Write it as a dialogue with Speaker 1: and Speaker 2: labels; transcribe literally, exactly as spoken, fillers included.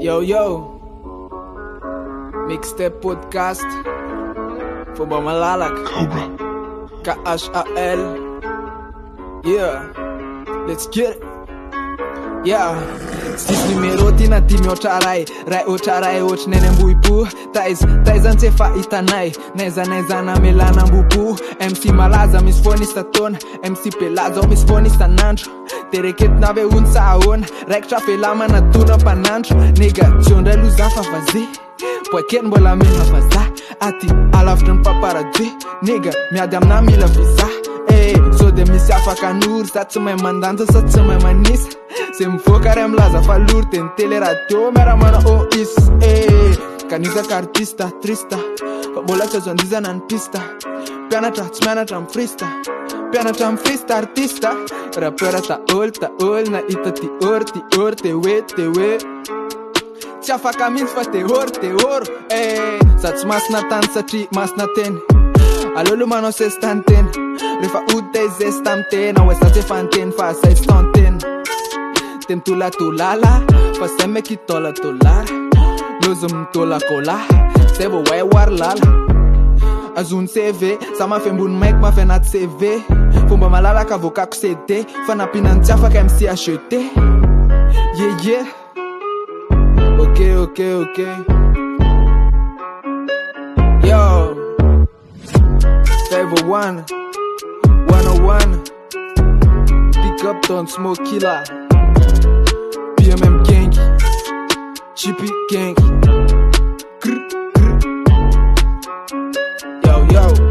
Speaker 1: Yo yo, Mixtape Podcast voor Bamalalak
Speaker 2: Cobra
Speaker 1: K H A L. Yeah, let's get it. Yeah, stis numero tina dimy otraray ray otraray ohatry neny ambohipo taiza taiza tsy efa hitanay naiza naiza namelana ambohipo M C malaza misy foana isan-taona M C pelaza ao misy foana isan'andro de reketina ave ony sa ahoana raikitra felamana tona mpanandro nega jiondray aloha za fa vaze poakely mbola mena vazaha aty alavitra ny paparazzi nega miady amina mila viza eh so de misy afaka noro sa tsy mahay mandanja sa tsy mahay manisa se mivoaka ray milaza fa lory de ny tele radio miaramana o is eh kanisaka artista trista fa mbola tsy azo andizana ny pista mpianatra tsy mianatra amin'ny frista mpianatra amin'ny frista artista rapera taôly taôly na hita tiôry tiôry te hoe te hoe tsy afaka mihitsy fa teôry teôry eh za tsy masina tany satria masina teny alolo manao sesy tany tena rehefa ody izy esy tamy tena hoe za tsy efa nyteny fa zay sy tantena te mitolatolala fa zay meky hitôlatolara lozo mitôlakola zay vo way wary lala azony C V za mafy ambony maiky mafy anaty C V fomba malalaka avokako C D fa nampinany tsy afaka M C H E T yeah yeah ok ok ok yo Favor one one oh one pick up Don't Smoke Killer B M M gang Chippy gang Grr, grr. Yo yo